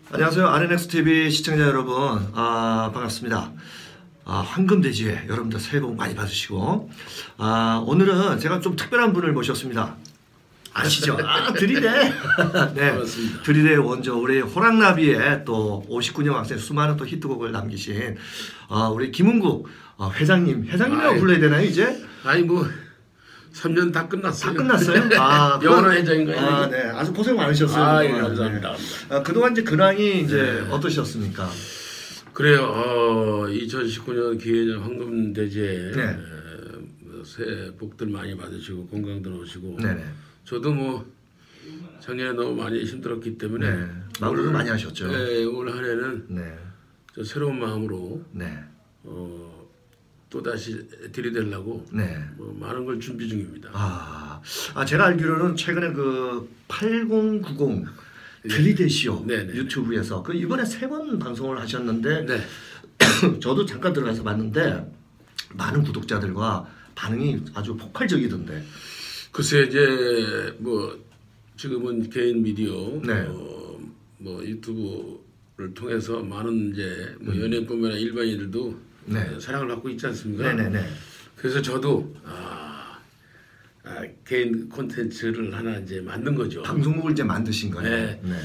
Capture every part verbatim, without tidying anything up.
안녕하세요. 아르넥스티비 시청자 여러분, 아, 반갑습니다. 아, 황금돼지에 여러분들 새해 복 많이 받으시고, 아, 오늘은 제가 좀 특별한 분을 모셨습니다. 아시죠? 아, 드리데. 네, 반갑습니다. 드리데 원조 우리 호랑나비에 또 오십구 년 왕생 수많은 또 히트곡을 남기신 아, 우리 김은국 어, 회장님, 회장님이라고 아이, 불러야 되나요 이제? 아니 뭐 삼 년 다 끝났어요. 다 끝났어요? 아, 영원한 회장인가요? 아, 네, 아주 고생 많으셨어요. 아, 예, 그동안. 감사합니다. 네. 아, 그동안 이제 근황이 이제 네. 어떠셨습니까? 그래요. 어, 이천십구 년 기회전 황금돼지에 네. 에, 새해 복들 많이 받으시고 건강들 오시고. 네네. 저도 뭐 작년에 너무 많이 힘들었기 때문에 네. 마무리도 많이 하셨죠. 네, 올 한해는 네. 저 새로운 마음으로 네. 어, 또 다시 들이대려고 네. 뭐 많은 걸 준비 중입니다. 아, 아 제가 알기로는 최근에 그 팔공구공 드리데시오 네, 네, 유튜브에서 그 이번에 세 번 방송을 하셨는데 네. 저도 잠깐 들어가서 봤는데 많은 구독자들과 반응이 아주 폭발적이던데. 글쎄 이제 뭐 지금은 개인 미디어 네. 어, 뭐 유튜브를 통해서 많은 이제 뭐 연예인뿐만 아니라 일반인들도 네. 사랑을 받고 있지 않습니까? 네네네. 그래서 저도 아, 아, 개인 콘텐츠를 하나 이제 만든 거죠. 방송국을 이제 만드신 거예요. 네. 네.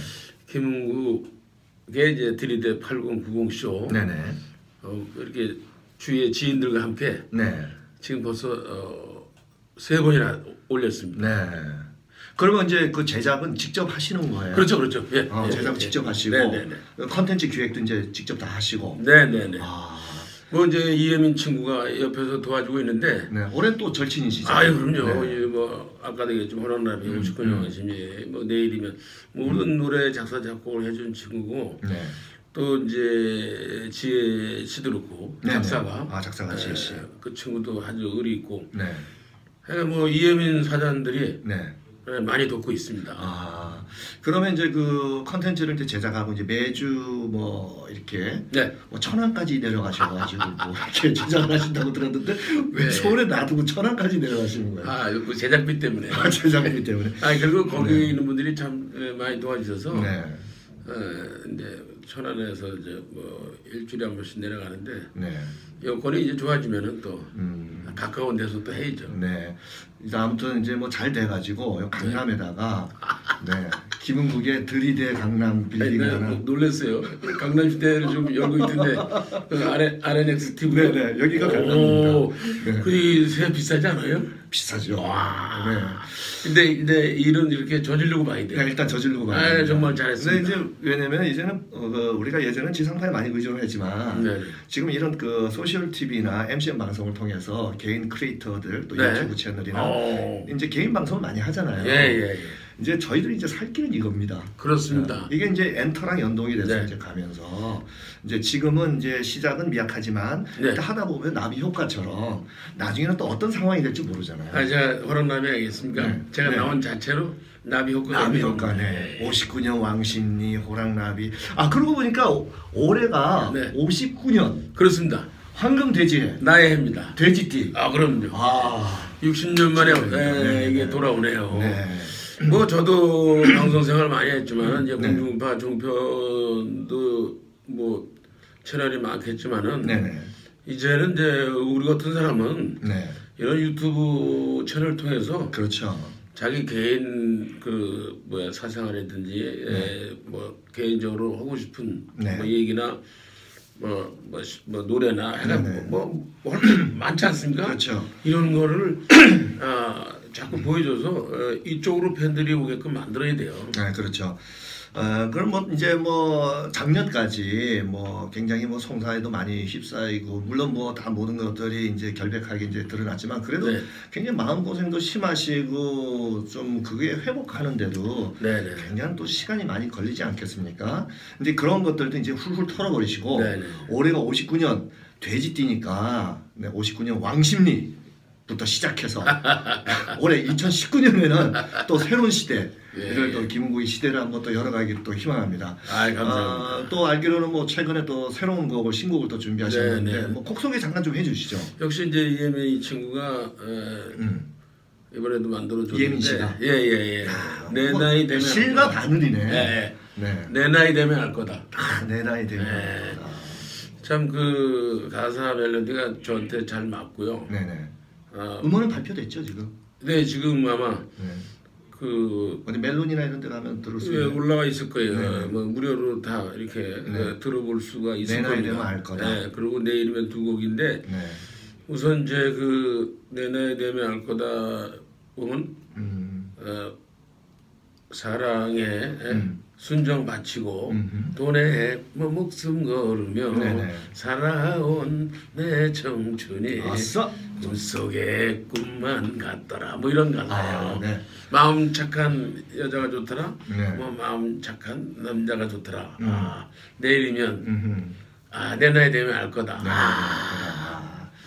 김은국의 이제 드리데 팔공구공 쇼. 네네. 어, 이렇게 주위의 지인들과 함께 네. 지금 벌써 어, 세 번이나 올렸습니다. 네. 그러면 이제 그 제작은 직접 하시는 거예요? 그렇죠, 그렇죠. 예, 어, 예, 제작 예, 직접 예. 하시고 네네네. 컨텐츠 기획도 이제 직접 다 하시고. 네네네. 아, 뭐 이제 이혜민 친구가 옆에서 도와주고 있는데. 네. 올해 또 절친이시죠? 아유 그럼요. 네. 이 뭐 아까도 얘기했지만 호랑나비 음, 오십구 년 왕심이 뭐 내일이면 모든 노래 작사 작곡을 해준 친구고. 네. 또 이제 지혜 씨도 그렇고 네네. 작사가. 아, 작사가 지혜 씨. 에, 그 친구도 아주 의리 있고. 네. 그러니까 뭐 이혜민 사장들이 네. 많이 돕고 있습니다. 아, 그러면 이제 그 컨텐츠를 이제 제작하고 이제 매주 뭐 이렇게 네. 뭐 천안까지 내려가셔가지고 뭐 이렇게 제작을 하신다고 들었는데 왜 네. 서울에 놔두고 천안까지 내려가시는 거예요? 아, 그 제작비 때문에. 아, 제작비 때문에. 아, 그리고 거기 네. 있는 분들이 참 에, 많이 도와주셔서. 네. 어, 이제 천안에서 이제 뭐 일주일에 한 번씩 내려가는데 네. 여건이 이제 좋아지면은 또 음. 가까운 데서 또 해야죠. 네. 이제 아무튼 이제 뭐 잘 돼가지고 강남에다가 네. 김은국의 드리데 강남 빌딩 아니, 하나. 네, 놀랐어요. 강남시대를 좀 열고 있던데 그 아레 아레넥스 티비. 네네. 여기가 강남입니다. 네. 그새 비싸지 않아요? 비싸죠. 와. 네. 근데 근데 일은 이렇게 저지르고 봐야 돼요. 네, 일단 저지르고 아, 봐요. 정말 잘했습니다. 근데 이제 왜냐면 이제는 어, 그 우리가 예전엔 지상파에 많이 의존을 했지만 네. 지금 이런 그 소셜 티비나 엠씨엔 방송을 통해서 개인 크리에이터들 또 네. 유튜브 채널이나 어. 이제 개인 방송을 많이 하잖아요. 예, 예, 예. 이제 저희들이 이제 살 길은 이겁니다. 그렇습니다. 이게 이제 엔터랑 연동이 돼서 네. 이제 가면서 이제 지금은 이제 시작은 미약하지만 네. 일단 하다 보면 나비 효과처럼 나중에는 또 어떤 상황이 될지 모르잖아요. 아, 제가 호랑나비 알겠습니까? 네. 제가 네. 나온 자체로 나비 효과. 나비 효과네. 오십구 년 왕십리 호랑나비. 아 그러고 보니까 오- 올해가 네. 오십구 년 그렇습니다. 황금돼지해 나의 해입니다. 돼지띠. 아, 그럼요. 아 육십 년 만에 진짜 네, 네, 이게 네. 돌아오네요. 네. 뭐 저도 방송 생활 많이 했지만 이제 네. 공중파 종편도 뭐 채널이 많겠지만은 네네. 이제는 이제 우리 같은 사람은 네. 이런 유튜브 채널 통해서 그렇죠. 자기 개인 그 뭐야 사생활이든지 네. 에, 뭐 개인적으로 하고 싶은 네. 뭐 얘기나 뭐, 뭐, 시- 뭐 노래나 해가 네네. 뭐, 뭐 할 게 많지 않습니까? 그렇죠. 이런 거를 아, 자꾸 보여줘서 어, 이쪽으로 팬들이 오게끔 만들어야 돼요. 네, 그렇죠. 어, 그럼 뭐 이제 뭐 작년까지 뭐 굉장히 뭐 송사에도 많이 휩싸이고 물론 뭐 다 모든 것들이 이제 결백하게 이제 드러났지만 그래도 네. 굉장히 마음 고생도 심하시고 좀 그게 회복하는데도 네네. 굉장히 또 시간이 많이 걸리지 않겠습니까? 근데 그런 것들도 이제 훌훌 털어버리시고 네네. 올해가 오십구 년 돼지띠니까 네, 오십구 년 왕십리 부터 시작해서 올해 이천십구 년에는 또 새로운 시대 이를 예. 또 김은국의 시대를 한번 또 열어가기를 또 희망합니다. 아, 감사합니다. 아, 또 알기로는 뭐 최근에 또 새로운 곡을 신곡을 또 준비하셨는데 네, 네. 뭐 곡 소개 잠깐 좀 해주시죠. 역시 이제 이예민 이 친구가 에, 음. 이번에도 만들어줬는데 이예민 씨가? 예예예. 야, 내 뭐 나이 되면 실과 바늘이네. 예, 예. 네. 내 나이 되면 알 거다. 아, 내 나이 되면. 네. 참 그 가사 멜로디가 저한테 잘 맞고요. 네네. 어, 음원은 발표됐죠 지금? 네 지금 아마 네. 그 어디 멜론이나 이런 데 가면 들을 수 예, 있는. 올라와 있을 거예요. 네. 뭐 무료로 다 이렇게 네. 예, 들어볼 수가 있을 내 나이 겁니다. 되면 알 거다. 네, 그리고 내일이면 두 곡인데 네. 우선 이제 그 내 나이 되면 알 거다 보면 음. 어, 사랑에 예, 음. 순정 바치고 음흠. 돈에 뭐 목숨 걸으며 네네. 살아온 내 청춘이 아싸. 꿈속의 꿈만 같더라 뭐 이런 가사예요. 아, 네. 마음 착한 여자가 좋더라. 네. 뭐 마음 착한 남자가 좋더라. 음. 아, 내일이면 음흠. 아, 내 나이 되면 알 거다. 네. 아.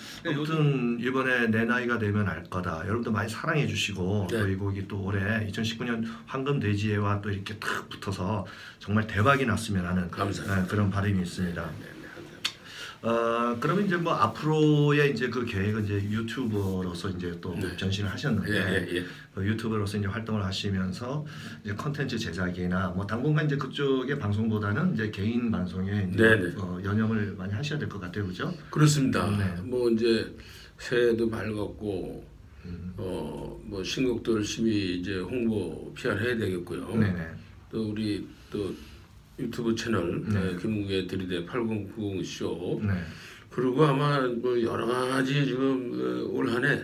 아무튼 이번에 내 나이가 되면 알 거다. 여러분들 많이 사랑해 주시고 네. 또 이 곡이 또 올해 이천십구 년 황금 돼지해와 또 이렇게 탁 붙어서 정말 대박이 났으면 하는 감사합니다. 네, 그런 바람이 있습니다. 네, 네, 감사합니다. 어 그러면 이제 뭐 앞으로의 이제 그 계획은 이제 유튜버로서 이제 또 네. 전신을 하셨는데 예, 예, 예. 그 유튜버로서 이제 활동을 하시면서 이제 컨텐츠 제작이나 뭐 당분간 이제 그쪽의 방송보다는 이제 개인 방송에 이제 네, 네. 어, 연영을 많이 하셔야 될 것 같아요, 그렇죠? 그렇습니다. 네. 뭐 이제 새해도 밝았고 음. 어뭐 신곡도 열심히 이제 홍보 피알 해야 되겠고요. 네네. 또 우리 또 유튜브 채널 네. 네. 김웅의 들이대 팔공구공 쇼 네. 그리고 아마 뭐 여러 가지 지금 어, 올 한해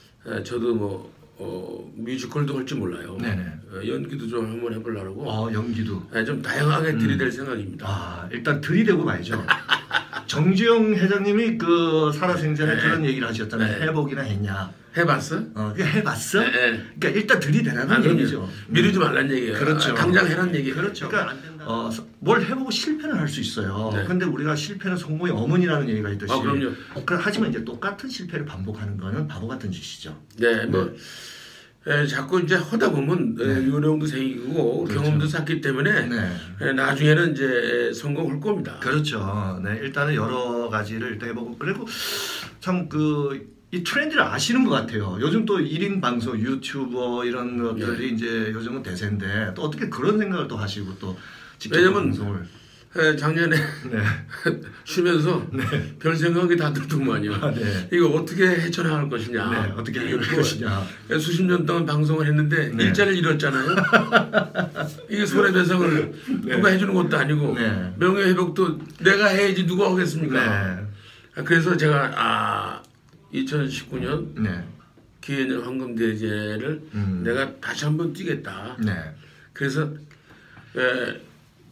저도 뭐 어, 뮤지컬도 할지 몰라요. 네네. 어, 연기도 좀 한번 해보려고 어 연기도. 네, 좀 다양하게 들이댈 생각입니다. 아 일단 들이대고 말죠. 정주영 회장님이 그 살아생전에 네. 그런 얘기를 하셨잖아요. 네. 해보기나 했냐. 해봤어? 어, 그게 해봤어? 네, 네. 그러니까 일단 들이대라는 아, 그럼요. 얘기죠. 미루지 말란 얘기예요. 그렇죠. 아, 당장 해란 얘기예요. 그렇죠. 그러니까 그러니까 어, 뭘 해보고 실패는 할 수 있어요. 네. 근데 우리가 실패는 성공의 어머니라는 얘기가 있듯이. 아, 그럼요. 그, 하지만 이제 똑같은 실패를 반복하는 거는 바보 같은 짓이죠. 네, 뭐 에, 자꾸 이제 하다 보면 에, 네. 요령도 생기고 그렇죠. 경험도 쌓기 때문에 네. 에, 나중에는 이제 성공할 겁니다. 그렇죠. 네, 일단은 여러 가지를 일단 해보고 그리고 참 그 이 트렌드를 아시는 것 같아요. 요즘 또 일 인 방송, 유튜버 이런 것들이 네. 이제 요즘은 대세인데 또 어떻게 그런 생각을 또 하시고 또 직접 왜냐면 방송을 에, 작년에 네. 쉬면서 별 생각이 다 들더만요. 아, 네. 이거 어떻게 헤쳐나갈 것이냐. 네, 어떻게 이거 해결할 뭐, 것이냐. 수십 년 동안 방송을 했는데 네. 일자리를 잃었잖아요. 이게 손해배상을 네. 누가 해주는 것도 아니고 네. 명예회복도 내가 해야지 누가 하겠습니까. 네. 그래서 제가 아 이천십구 년 네. 기해년 황금대제를 음. 내가 다시 한번 뛰겠다. 네. 그래서 에,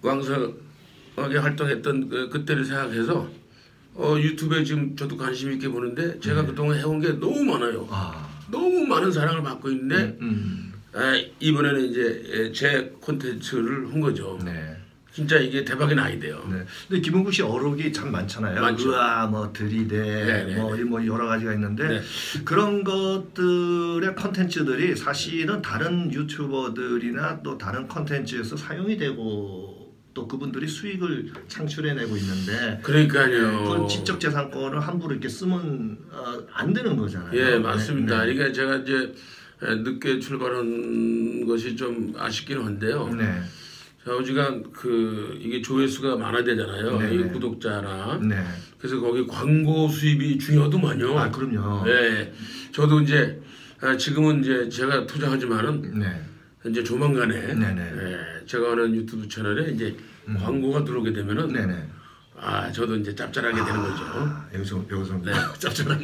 왕성하게 활동했던 그, 그때를 생각해서 어, 유튜브에 지금 저도 관심 있게 보는데 제가 네. 그동안 해온 게 너무 많아요. 아. 너무 많은 사랑을 받고 있는데 음. 에, 이번에는 이제 에, 제 콘텐츠를 한 거죠. 네. 진짜 이게 대박이 나야 돼요. 네. 근데 김은국 씨 어록이 참 많잖아요. 많죠. 의아, 뭐 들이대, 네, 네, 뭐, 네. 뭐 여러 가지가 있는데 네. 그런 것들의 컨텐츠들이 사실은 다른 유튜버들이나 또 다른 컨텐츠에서 사용이 되고 또 그분들이 수익을 창출해내고 있는데 그러니까요. 그건 지적재산권을 함부로 이렇게 쓰면 어, 안 되는 거잖아요. 예, 맞습니다. 네. 이게 제가 이제 에, 늦게 출발한 것이 좀 아쉽긴 한데요. 네. 좌우지간 그 이게 조회수가 많아야 되잖아요. 네네. 이 구독자나. 네. 그래서 거기 광고 수입이 중요하더만요. 아, 그럼요. 네. 저도 이제 아, 지금은 이제 제가 투자하지만은 네. 이제 조만간에 네네. 예, 제가 하는 유튜브 채널에 이제 음. 광고가 들어오게 되면은 네네. 아 저도 이제 짭짤하게 되는 거죠. 아, 여기서 여기서 네. 짭짤하게.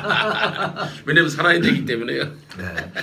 왜냐면 살아야 되기 때문에요. 네.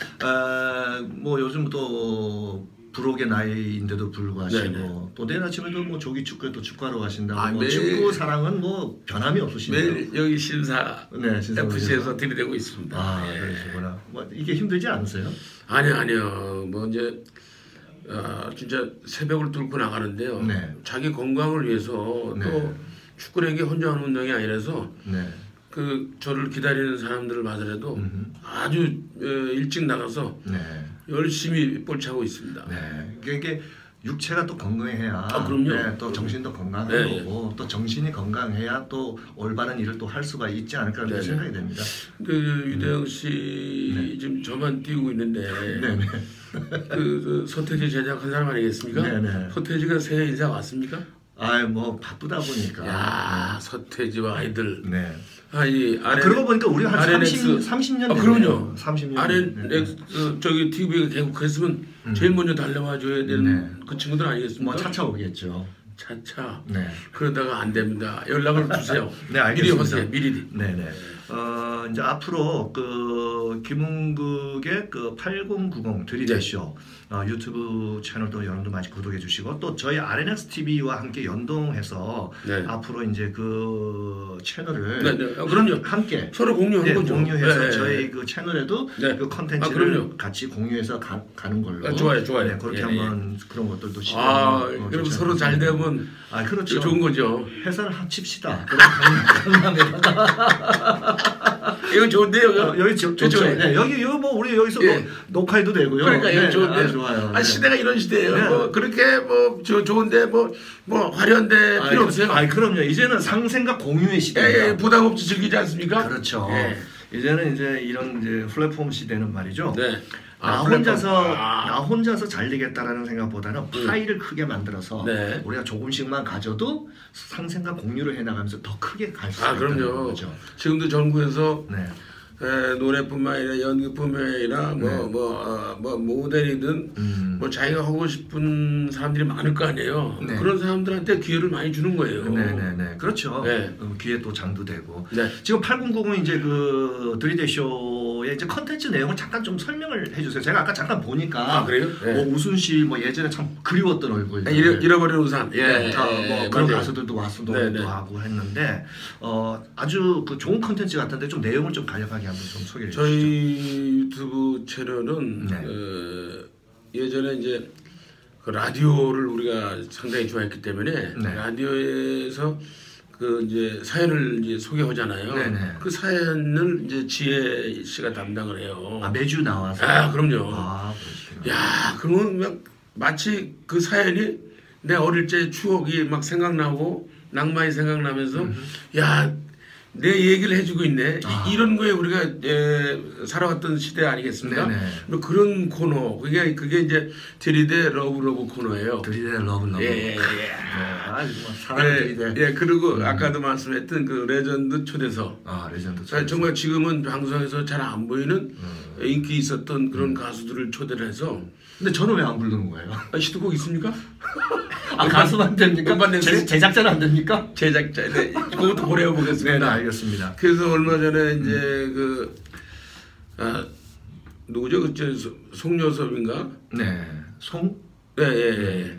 아, 뭐 요즘 또 부록의 나이인데도 불구하고 네네. 또 내일 아침에도 뭐 조기 축구에 또 축구하러 가신다고 아, 뭐 매일- 축구 사랑은 뭐 변함이 없으시네요. 매일 여기 신사 네, 신사 에프씨에서 들이대고 있습니다. 아, 예. 그러시구나. 뭐 이게 힘들지 않으세요? 아니요, 아니요. 뭐 이제 아, 진짜 새벽을 뚫고 나가는데요. 네. 자기 건강을 위해서 네. 또 축구라는 게 혼자 하는 운동이 아니라서 네. 그 저를 기다리는 사람들을 봐더라도 음흠. 아주 어, 일찍 나가서 네. 열심히 볼 차고 있습니다. 네. 이게, 이게 육체가 또 건강해야 아, 그럼요. 네, 또 정신도 건강한 네, 거고 또 정신이 건강해야 또 올바른 일을 또 할 수가 있지 않을까 그런 네, 생각이 됩니다. 그 유대영 씨 네. 지금 저만 띄우고 있는데 네네. 그, 그 서태지 제작한 사람 아니겠습니까? 네네. 서태지가 새해 인사 왔습니까? 아뭐 바쁘다 보니까. 야 서태지와 아이들. 네. 아이 아, 그러고 보니까 우리 한 알엔엑스. 삼십 년 아, 됐네요. 그럼요. 삼십 년. 아렌엑스 어, 저기 티비가 개국했으면 음. 제일 먼저 달려와 줘야 되는 네. 그 친구들 아니겠습니까? 뭐 차차 오겠죠. 차차. 네. 그러다가 안 됩니다. 연락을 주세요. 네, 미리 알겠습니다. 하세요. 미리. 네네. 어 이제 앞으로 그 김은국의 그 팔공구공 드리데쇼 어, 유튜브 채널도 여러분들 많이 구독해 주시고 또 저희 알엔엑스 티비와 함께 연동해서 네. 앞으로 이제 그 채널을 네, 네. 어, 그럼요. 함께 서로 공유한 네, 거죠. 공유해서 네. 저희 그 채널에도 네. 그 아, 컨텐츠를 그럼요. 같이 공유해서 가, 가는 걸로. 아, 좋아요, 좋아요. 네, 그렇게 예, 한번 그런 것들도 시도해 아, 보면, 어, 그럼 좋지 서로 잘 않겠습니까? 되면 아 그렇죠. 좋은 거죠. 회사를 합칩시다. 그럼 강- 강남에다가 이거 좋은데요. 어, 여기 좋- 좋죠. 좋죠. 네, 여기 여기 뭐 우리 여기서 예. 뭐 녹화해도 되고요. 그러니까 이거 네, 좋은데. 아, 좋아요. 아 네. 시대가 이런 시대예요. 네. 뭐 그렇게 뭐 저 좋은데 뭐 뭐 화려한데 아이, 필요 없어요. 아이 그럼요. 이제는 상생과 공유의 예, 시대입니다. 예, 부담 없이 즐기지 않습니까? 그렇죠. 예. 이제는 이제 이런 이제 플랫폼 시대는 말이죠. 네. 나 아, 플랫폼. 혼자서 아. 나 혼자서 잘 되겠다라는 생각보다는 파일을 크게 만들어서 네. 우리가 조금씩만 가져도 상생과 공유를 해나가면서 더 크게 갈 수 아 있다는 그럼요. 거죠. 지금도 전국에서 네. 에, 노래뿐만 아니라 연기뿐만 아니라 뭐 네. 뭐 어, 뭐 모델이든 음. 뭐 자기가 하고 싶은 사람들이 많을 거 아니에요. 네. 그런 사람들한테 기회를 많이 주는 거예요. 네네네. 그렇죠. 네. 어, 귀에 또 장도 되고. 네. 지금 팔공구공 이제 그 드리데쇼의 이제 컨텐츠 내용을 잠깐 좀 설명을 해주세요. 제가 아까 잠깐 보니까. 아, 그래요? 네. 뭐 우순 씨 뭐 예전에 참 그리웠던 얼굴. 아, 잃어, 잃어버린 우산. 예, 네, 어, 네, 뭐 그런 맞아요. 가수들도 와서 노래도 네, 네. 하고 했는데 어, 아주 그 좋은 컨텐츠 같은데 좀 내용을 좀 간략하게 한번 좀 소개해 주시죠. 저희 유튜브 채널은 네. 어, 예전에 이제 그 라디오를 우리가 상당히 좋아했기 때문에 네. 라디오에서 그 이제 사연을 이제 소개하잖아요. 네, 네. 그 사연을 이제 지혜 씨가 담당을 해요. 아, 매주 나와서. 아, 그럼요. 아, 그러시구나. 야, 그러면 막 마치 그 사연이 내 어릴 적 추억이 막 생각나고 낭만이 생각나면서 야, 내 얘기를 해주고 있네. 이- 아. 이런 거에 우리가 에, 살아왔던 시대 아니겠습니까? 네네. 뭐 그런 코너. 그게 그게 이제 드리데 러브 러브 코너예요. 드리데 러브 러브. 예, 예, 예. 네, 아주 뭐 사랑 예, 드리데. 예, 그리고 아까도 말씀했던 그 레전드 초대석. 아, 레전드. 아, 정말 지금은 방송에서 잘 안 보이는 음. 인기 있었던 그런 가수들을 초대를 해서 근데 저는 왜 안 부르는 거예요? 아, 히트곡 있습니까? 아, 가수는 안 됩니까? 음반 낸 제, 제작자는 안 됩니까? 제작자, 네, 그것도 고려해 보겠습니다. 네, 네, 알겠습니다. 그래서 얼마 전에 이제 그 아, 누구죠? 그저 송여섭인가? 네. 송? 네, 예, 예. 네.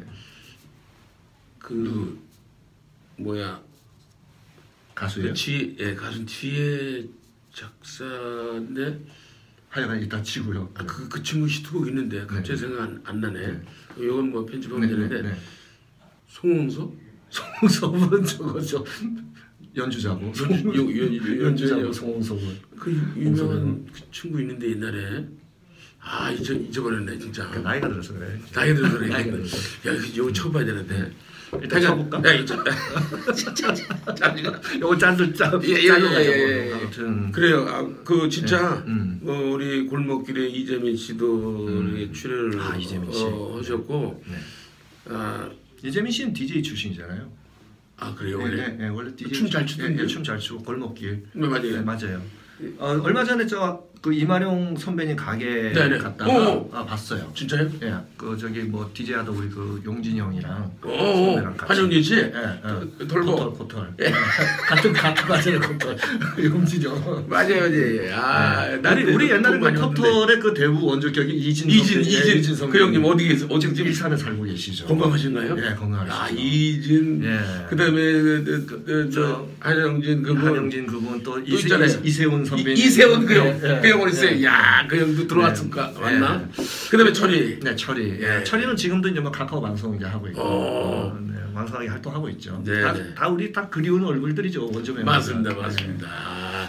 그 뭐야? 가수예요? 그 지, 예, 가수 뒤에 작사인데 하여간 이따 치고요. 아, 그, 그 친구 히트곡 있는데 갑자기 네. 생각 안, 안 나네. 네. 이건 뭐 편집하면 네, 되는데 네, 네. 송홍석? 송송은 저거죠. 연주자고. 연- 연- 연- 연주자고 연- 송송은. 그 유- 유명한 그 친구 있는데 옛날에 아 잊어 잊어버렸네 진짜. 나이가 들어서 그래. 나이 들어서 그래. 나이가 들어서. 야 이거 처음 봐야 되는데. 일단 쳐볼까? 야 이거 진짜 짜증나. 요거 짠들 짠. 예, 예, 짠로 예, 가지고. 예, 예. 아무튼. 그래요. 아, 그 진짜 네, 음. 뭐 우리 골목길에 이재민 씨도 이렇게 출연을 아, 이재민 씨. 어, 하셨고 네. 아, 이재민 씨는 디제이 출신이잖아요. 아 그래요 네, 원래. 네, 네, 원래 디제이 춤잘 추던데요? 춤 잘 추고 골목길. 네, 맞아요. 네, 맞아요. 어, 얼마 전에 저 그 이마룡 선배님 가게 네네. 갔다가 어. 아, 봤어요. 진짜요? 예, 그 저기 뭐 디제이 하던 우리 그 용진이 형이랑 어, 선배랑 같이. 한영진 씨. 예, 예. 돌고. 코털, 코털. 예. 같은 같은 과제는 코털. 용진이 형. 맞아요, 맞아요. 아, 네. 난 우리, 우리 옛날에 그 많이 왔는데. 코털의 그 대부 원조격이 이진 이진, 선배, 예, 이진, 선배. 그 형님 어디 계세요? 어디 지금 지금 일산에 살고 계시죠. 건강하신가요? 예, 건강하시죠. 아, 이진. 예. 그다음에 그, 그, 그, 그, 저 한영진 그분. 한영진 그분 또 이세, 있잖아요. 이세훈 선배님. 이, 이세훈 그 형. 예, 예, 그 형 어디 있어요? 예. 야, 그 형도 들어왔을까? 네. 맞나? 네. 그다음에 철이. 네, 철이. 예. 예. 철이는 지금도 이제 뭐 카카오 방송 이제 하고 있고, 어. 어, 네, 왕성하게 활동하고 있죠. 네, 다, 네. 다 우리 다 그리운 얼굴들이죠 원조 멤버. 맞습니다, 맞습니다. 아,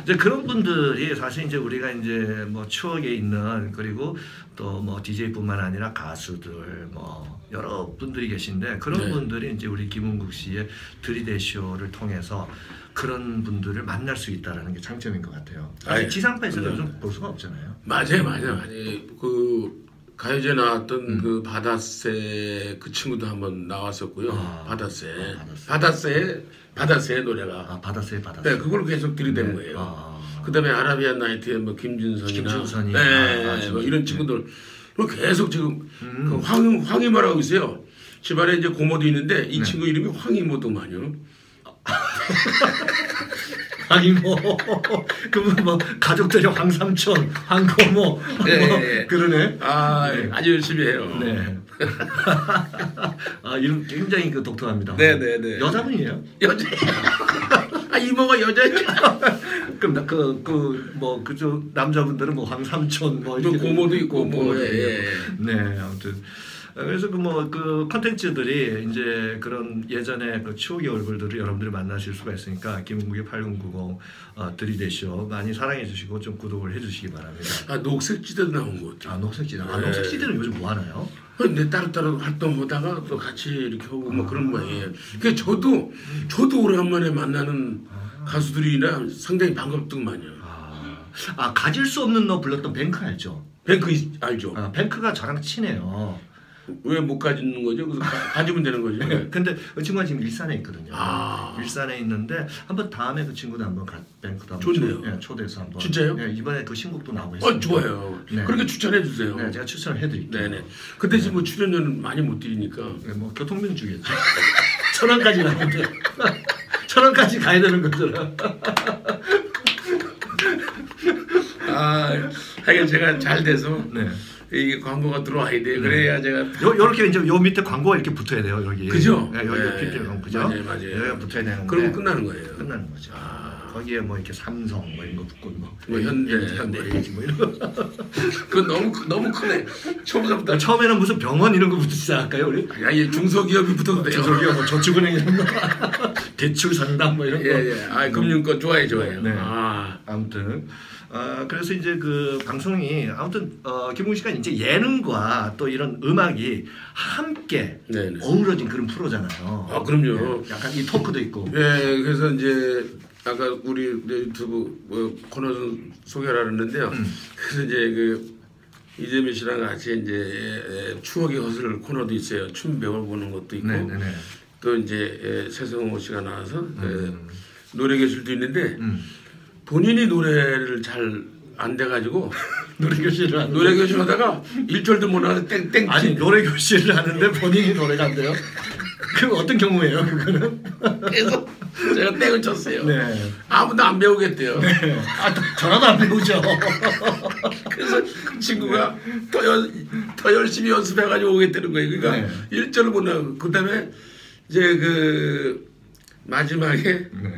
이제 그런 분들이 사실 이제 우리가 이제 뭐 추억에 있는 그리고 또 뭐 디제이뿐만 아니라 가수들 뭐 여러 분들이 계신데 그런 네. 분들이 이제 우리 김은국 씨의 들이대 쇼를 통해서 그런 분들을 만날 수 있다라는 게 장점인 것 같아요. 사실 아이, 지상파에서는 네. 좀 볼 수가 없잖아요. 맞아요, 맞아요. 아니 그 가요제 나왔던 음. 그 바다새 그 친구도 한번 나왔었고요. 아, 바다새, 아, 바다새. 바다새, 바다새 노래가. 아 바다새 바다새. 네, 그걸 계속 들이댄 네. 거예요. 아. 그다음에 아라비안 나이트의 뭐 김준선이나, 김준선이. 네, 아, 아, 뭐 진짜. 이런 친구들 그 계속 지금 음. 그 황, 황이모라고 하고 있어요. 집안에 이제 고모도 있는데 이 네. 친구 이름이 황이모더만요. 아니 뭐 그러면 뭐 가족들이 황삼촌, 황고모 네, 뭐 네. 그러네. 아, 네. 아주 열심히 해요. 네. 아 이름 굉장히 그 독특합니다. 네, 네, 네. 여자분이에요? 여자. 아 이모가 여자죠. 그럼 그그 뭐 그저 남자분들은 뭐 황삼촌 뭐 또 이렇게 고모도 있고 뭐. 고모도 예, 예. 있고. 네 아무튼 그래서 그 뭐 그 컨텐츠들이 이제 그런 예전에 그 추억의 얼굴들을 여러분들이 만나실 수가 있으니까 김은국의 팔공구공 어, 들이대쇼 많이 사랑해 주시고 좀 구독을 해주시기 바랍니다. 아 녹색지대도 나온 것 같아요. 아 녹색지대. 아 네. 녹색지대는 요즘 뭐 하나요? 근데 따로따로 활동하다가 또 같이 이렇게 하고 뭐 그런 모양이에요. 그 저도 저도 오랜만에 만나는 가수들이라 상당히 반갑더만요. 아, 아 가질 수 없는 너 불렀던 뱅크 알죠? 뱅크 있- 알죠? 아, 뱅크가 저랑 친해요. 왜 못 가지는 거죠? 그래서 가, 가지면 되는 거죠. 근데 그 친구가 지금 일산에 있거든요. 아. 일산에 있는데 한번 다음에 그 친구도 한번 가, 뱅크도 한번 좋네요. 초, 예, 초대해서 한번. 진짜요? 예, 이번에 그 신곡도 나오고 어 있습니다. 좋아요. 네. 그렇게 추천해 주세요. 네, 제가 추천을 해드릴게요. 네네. 근데 지금 뭐 출연료는 많이 못 드리니까. 네, 뭐 교통비는 주겠죠. 천 원까지 나는데 천 원까지 가야 되는 거잖아. 아, 하여간 제가 잘 돼서 네. 이게 광고가 들어와야 돼. 그래야 제가 요 요렇게 이제 요 밑에 광고가 이렇게 붙어야 돼요. 여기. 그죠? 네, 여기 네. 피피엘 광고 그죠? 맞아요, 맞아요. 여기가 붙어야 되는데. 그러면 끝나는 거예요. 끝나는 거죠. 아. 거기에 뭐 이렇게 삼성 뭐 이런 거 붙고 뭐, 뭐 현대, 현대 LG 뭐 이런 거. 그건 너무 크- 너무 크네. 처음부터 나 처음에는 무슨 병원 이런 거부터 시작할까요 우리? 아예 중소기업이 붙어도 돼요. 저기요 뭐 저축은행 이런 거 대출 상담 뭐 이런 거. 예예. 아 금융권 좋아요 좋아요. 네. 아 아무튼 아 그래서 이제 그 방송이 아무튼 어, 김웅 씨가 이제 예능과 또 이런 음악이 함께 네네. 어우러진 그런 프로잖아요. 아 그럼요. 네, 약간 이 토크도 있고. 예 그래서 이제 아까 우리 유튜브 뭐 코너 소개를 하는데요. 음. 그래서 이제 그 이재민 씨랑 같이 이제 추억의 허슬 코너도 있어요. 춤 배워보는 것도 있고 네네네. 또 이제 세성호 씨가 나와서 음. 노래 교실도 있는데 음. 본인이 노래를 잘 안 돼가지고 노래 교실을 하는 노래 교실 하다가 일 절도 못 나와서 땡땡 아니 노래 교실을 하는데 본인이 노래가 안 돼요? 그 어떤 경우예요 그거는? 그래서 제가 땡을 쳤어요. 네. 아무도 안 배우겠대요. 아 저라도 안 배우죠. 그래서 그 친구가 더, 연, 더 열심히 연습해가지고 오겠다는 거예요. 그러니까 네. 일 절을 못 나오고 그다음에 이제 그 마지막에 네.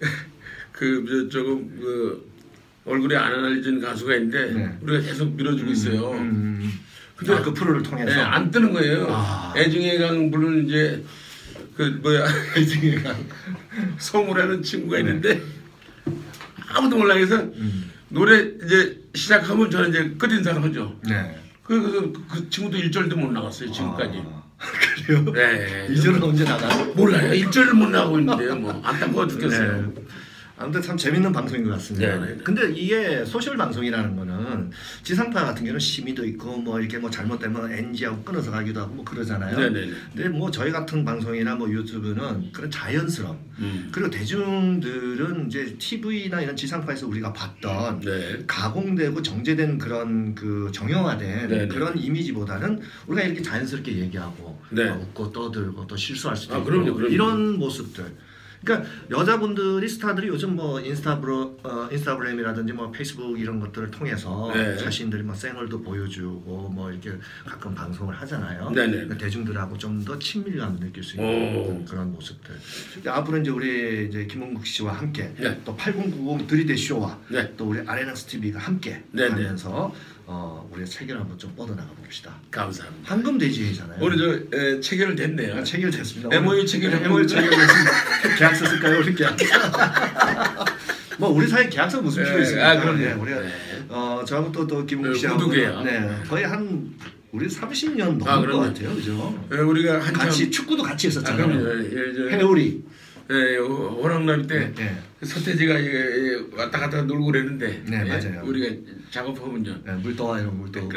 그 저, 조금 그 얼굴이 안 알려진 가수가 있는데 네. 우리가 계속 밀어주고 있어요. 음. 근데 아, 그 프로를 통해서. 네, 안 뜨는 거예요. 아. 애증의 부르는 이제 그 뭐야 애증의 강. 성우라는 친구가 있는데 아무도 몰라 해서 음. 노래 이제 시작하면 저는 이제 끝인사를 하죠. 네. 그래서 그, 그 친구도 일 절도 못 나갔어요 지금까지. 아, 그래요? 네. 이 절은 언제 나가요? 몰라요. 일 절을 못 나가고 있는데요. 뭐 안타까워 죽겠어요. 네. 아무튼 참 재밌는 방송인 것 같습니다. 네, 네, 네. 근데 이게 소셜 방송이라는 거는 지상파 같은 경우는 심의도 있고 뭐 이렇게 뭐 잘못되면 엔지하고 끊어서 가기도 하고 뭐 그러잖아요. 네, 네, 네. 근데 뭐 저희 같은 방송이나 뭐 유튜브는 그런 자연스러움 음. 그리고 대중들은 이제 티비나 이런 지상파에서 우리가 봤던 네. 가공되고 정제된 그런 그 정형화된 네, 네. 그런 이미지보다는 우리가 이렇게 자연스럽게 얘기하고 네. 막 웃고 떠들고 또 실수할 수도 아, 있고 그럼요, 그럼요. 이런 모습들. 그러니까 여자분들이 스타들이 요즘 뭐 인스타브로 어, 인스타그램이라든지 뭐 페이스북 이런 것들을 통해서 네. 자신들이 뭐 생얼도 보여주고 뭐 이렇게 가끔 방송을 하잖아요. 네네. 그러니까 대중들하고 좀 더 친밀감을 느낄 수 오. 있는 그런 모습들. 그러니까 앞으로 이제 우리 이제 김은국 씨와 함께 네. 또 팔공구공 들이대 쇼와 네. 또 우리 아레나스 티비가 함께 네네. 하면서 어, 우리의 체계를 한번 좀 뻗어나가 봅시다. 감사합니다. 황금 대지잖아요. 오늘 저 에, 체결됐네요. 아, 체결됐습니다. 엠오유 체결 엠오유 체결됐습니다. 계약서 쓸까요? 우리 계약서. 뭐 뭐 우리 사이 계약서 무슨 필요 네, 있습니까? 아, 그럼요. 네, 우리가 네. 어 저하고 또, 또 김웅 네, 씨하고 구두계야. 네, 거의 한 우리 삼십 년 넘은 아, 것 그럼요. 같아요, 그죠? 예, 우리가 한참 같이 축구도 같이 아, 했었잖아요. 그럼요. 예, 저, 해오리. 예, 호랑나비 때 네, 서태지가 예, 왔다 갔다 놀고 그랬는데 네, 예, 맞아요. 우리가 작업하면요. 네, 물떠와 이런 물떠.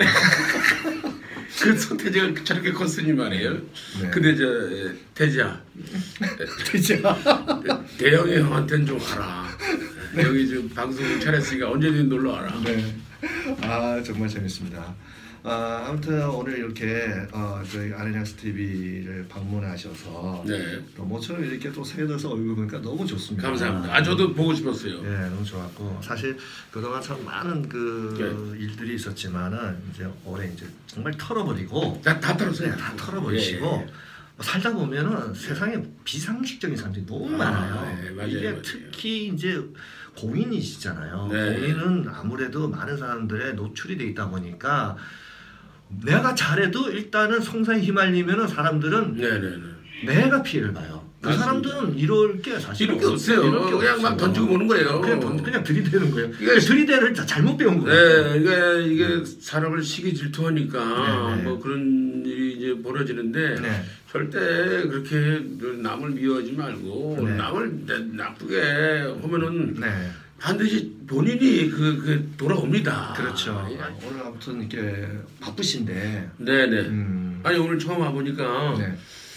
그 서태지가 저렇게 컸으니 말이에요. 네. 근데 저 예, 태지야 진짜. 대형이 형한테는 좀 와라. 여기 지금 방송 차렸으니까 언제든 놀러 와라. 네. 아 정말 재밌습니다. 아, 아무튼 오늘 이렇게 어, 저희 아레나스 티비를 방문하셔서 네. 또 모처럼 이렇게 또 새겨져서 얼굴 보니까 너무 좋습니다. 감사합니다. 아 저도 보고 싶었어요. 네, 너무 좋았고 사실 그동안 참 많은 그 네. 일들이 있었지만은 이제 올해 이제 정말 털어버리고 다, 다 털었어요. 네, 다 털어버리시고 예, 예. 살다 보면은 세상에 비상식적인 사람들이 너무 아, 많아요. 네, 맞아요, 이게 맞아요. 특히 이제 공인이시잖아요. 네. 공인은 아무래도 많은 사람들의 노출이 돼 있다 보니까 내가 잘해도 일단은 성사에 휘말리면은 사람들은 네네네. 내가 피해를 봐요. 그 맞습니다. 사람들은 이럴 게 사실 이럴 게 없어요. 이럴 게 그냥 막 없어요. 던지고 보는 거예요. 그냥 던, 그냥 들이대는 거예요. 이게- 그러니까 들이대를 다 잘못 배운 거예요. 네, 이게 이게 사람을 시기 질투하니까 네, 네. 뭐 그런 일이 이제 벌어지는데 네. 절대 그렇게 남을 미워하지 말고 네. 남을 나- 나쁘게 하면은 네. 반드시 본인이 그, 그 돌아옵니다. 그렇죠. 예. 오늘 아무튼 이렇게 바쁘신데. 네네. 음. 아니 오늘 처음 와보니까 네.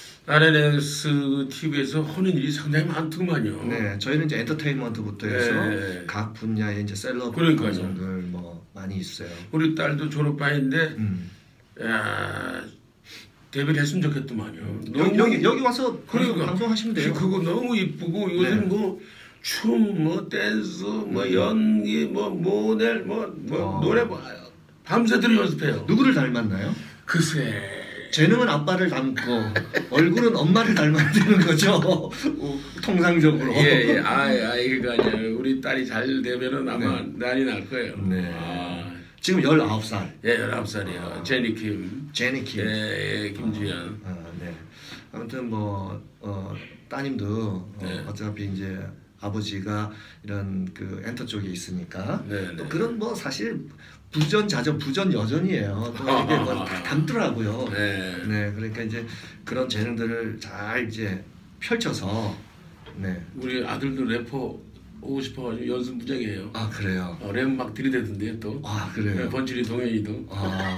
아르엔엑스 티비에서 하는 일이 상당히 많더만요. 네, 저희는 이제 엔터테인먼트부터 해서 네. 각 분야의 이제 셀럽 그러니까요. 방송들 뭐 많이 있어요. 우리 딸도 졸업반인데 음. 야, 데뷔를 했으면 좋겠더만요. 여기, 여기 여기 와서 그러니까. 방송하시면 돼요. 그거 너무 이쁘고 요즘 네. 뭐 춤, 뭐 댄스, 뭐 연기, 뭐 모델, 뭐, 뭐 어. 노래 뭐 밤새도록 연습해요. 누구를 닮았나요? 글쎄. 재능은 아빠를 닮고 얼굴은 엄마를 닮아야 되는 거죠. 어, 통상적으로. 예, 예. 아, 아, 이게 아니에요. 우리 딸이 잘 되면은 아마 난리 날 거예요. 네. 아, 지금 열아홉 살. 예, 열아홉 살이요. 제니 킴. 제니 킴. 예, 예, 김주현. 아, 네. 아무튼 뭐 어, 따님도 어, 네. 어차피 이제 아버지가 이런 그 엔터 쪽에 있으니까 네, 또 네. 그런 뭐 사실 부전자전 부전여전이에요. 또 이게 뭐 다 담더라고요. 네. 네, 그러니까 이제 그런 재능들을 잘 이제 펼쳐서 네. 우리 아들도 래퍼 오고 싶어가지고 연습 무작이에요. 아 그래요. 어, 랩 막 들이대던데요 또. 아 그래요. 네, 번칠이 동현이도. 아.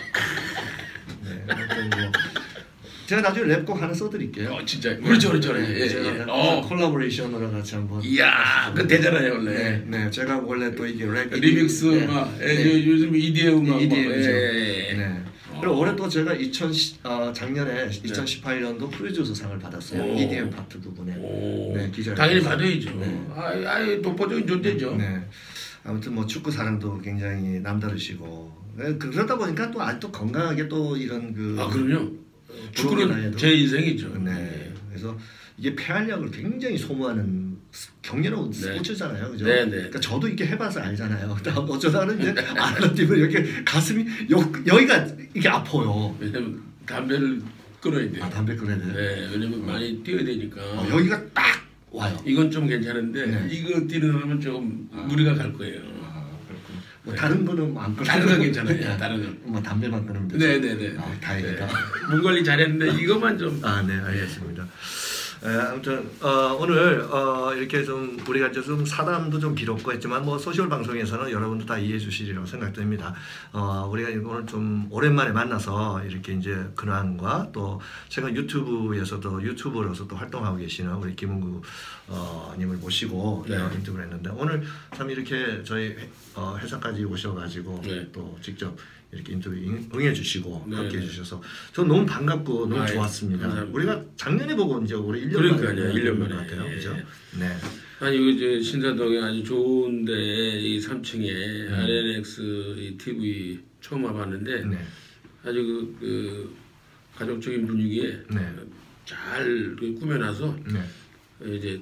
네. 아무튼 뭐 제가 나중에 랩곡 하나 써드릴게요. 어, 진짜. 그렇죠, 그렇죠. 예, 예, 제가 예. 어. 어, 콜라보레이션으로 같이 한번. 이야, 그 되잖아요 원래. 네, 네, 제가 원래 또 이게 랩 리믹스 네, 막, 예, 네. 요- 요즘 이디엠 음악. 이디엠이죠. 예, 예, 예. 네. 어. 그리고 올해 또 제가 이천 어, 작년에 이천십팔 년도 프로듀서상을 받았어요. 오. 이디엠 파트 부분에. 오, 네, 기자를 당연히 해서. 받아야죠. 네. 아, 아, 독보적인 존재죠. 네. 아무튼 뭐 축구 사랑도 굉장히 남다르시고 네, 그러다 보니까 또 아직도 건강하게 또 이런 그 아, 그럼요. 부록의 축구는 나이에도. 제 인생이죠. 네. 그래서 이게 폐활량을 굉장히 소모하는 경제로 네. 스포츠잖아요, 그죠? 네, 네. 그러니까 저도 이렇게 해봐서 알잖아요. 어쩌다는 이제 아르티브 이렇게 가슴이 여, 여기가 이게 아파요. 왜냐면 담배를 끊어야 돼요. 아 담배 끊어야 돼. 네, 왜냐면 많이 뛰어야 되니까. 어, 여기가 딱 와요. 이건 좀 괜찮은데 네. 이거 뛰는 사람은 조금 무리가 갈 거예요. 아, 그렇군요. 뭐 네. 다른 거는 뭐안 끊어. 다른 건 괜찮아요. 다른 건. 뭐 담배만 끊으면 되죠. 네네네. 아, 다행이다. 몸 관리 잘했는데 이것만 좀. 아, 네, 알겠습니다. 에, 아무튼 어, 오늘 어, 이렇게 좀 우리가 이제 좀 사담도 좀 길었고 했지만 뭐 소셜 방송에서는 여러분도 다 이해해 주시리라고 생각됩니다. 어, 우리가 오늘 좀 오랜만에 만나서 이렇게 이제 근황과 또 최근 유튜브에서도 유튜버로서 또 활동하고 계시는 우리 김은구 어, 님을 모시고 네. 어, 인터뷰를 했는데 오늘 참 이렇게 저희 회, 어, 회사까지 오셔가지고 네. 또 직접 이렇게 인터뷰 응- 응해주시고 네, 함께 네. 해주셔서 저는 너무 반갑고 너무 아, 예. 좋았습니다. 감사합니다. 우리가 작년에 보고 이제 올해 일 년 그러니까요, 만에 일 년 것 만에. 같아요, 예. 그죠? 네, 아니 이거 이제 신사동에 아주 좋은데 이 삼 층에 음. 아르엔엑스 이 티비 처음 와봤는데 네, 아주 그, 그 가족적인 분위기에 네. 잘 그 꾸며놔서 네. 이제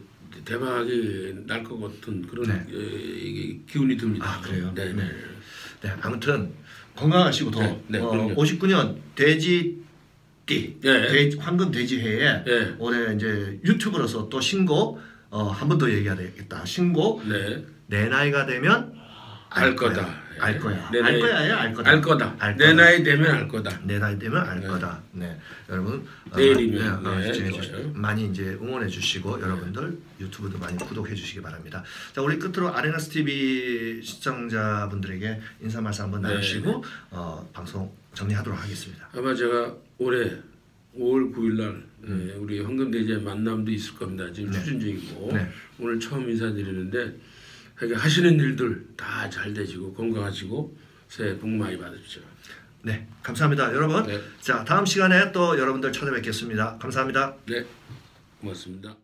대박이 날 것 같은 그런 네. 에, 이게 기운이 듭니다. 아, 그래요? 네, 네. 네. 네, 아무튼 건강하시고 더 네, 네, 어, 그럼요. 오십구 년 돼지띠 네. 돼지, 황금 돼지회에 네. 올해 이제 유튜브로서 또 신곡 어, 한 번 더 얘기해야 되겠다. 신곡 네. 내 나이가 되면 알 거다. 알 거야. 내 알 나이- 거야야 알 거다. 알 거다. 알 내 거다. 나이 되면 알 거다. 내 나이 되면 알 네. 거다. 네, 여러분 어, 내일이면, 네, 어, 네, 시청해 좋아요. 주시, 많이 이제 응원해 주시고 여러분들 유튜브도 많이 구독해 주시기 바랍니다. 자, 우리 끝으로 아레나스 티비 시청자분들에게 인사 말씀 한번 네. 나누시고 어, 방송 정리하도록 하겠습니다. 아마 제가 올해 오월 구일 날 예, 우리 황금대지의 만남도 있을 겁니다. 지금 네. 추진 중이고 네. 오늘 처음 인사드리는데 하여간 하시는 일들 다 잘 되시고 건강하시고 새해 복 많이 받으십시오. 네, 감사합니다, 여러분. 네. 자, 다음 시간에 또 여러분들 찾아뵙겠습니다. 감사합니다. 네, 고맙습니다.